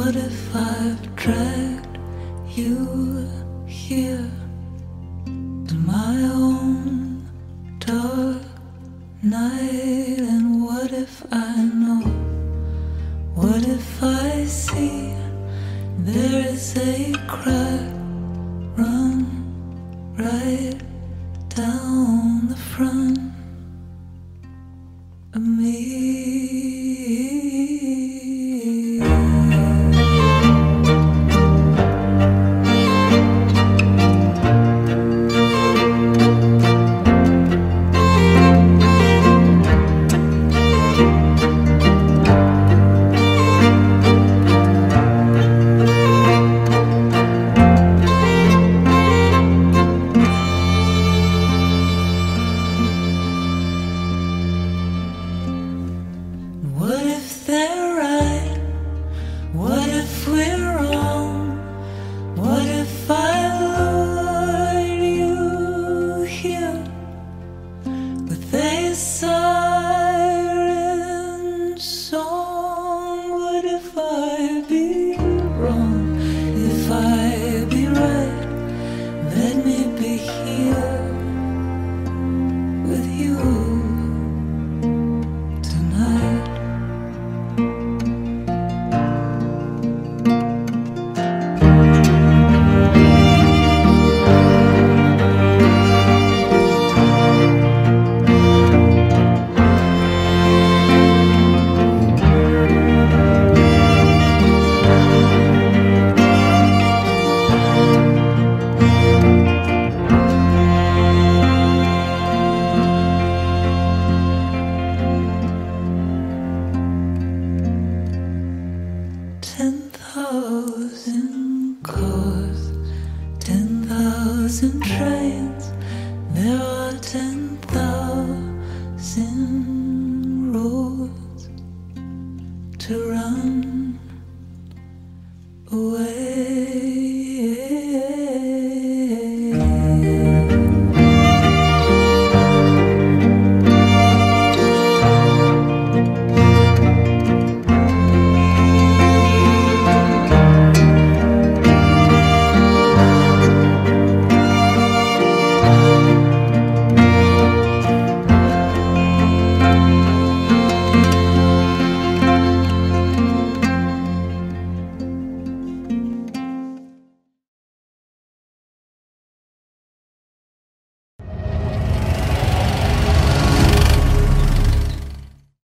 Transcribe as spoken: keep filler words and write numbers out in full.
What if I've dragged you here to my own dark night? And what if I know? What if I see there is a crack run right down the front of me? What if they're right? What if we're wrong? What if I lured you here with a siren song? What if I be wrong? If I be right, let me be here with you tonight. Ten thousand cars, ten thousand trains, there are ten thousand roads to run.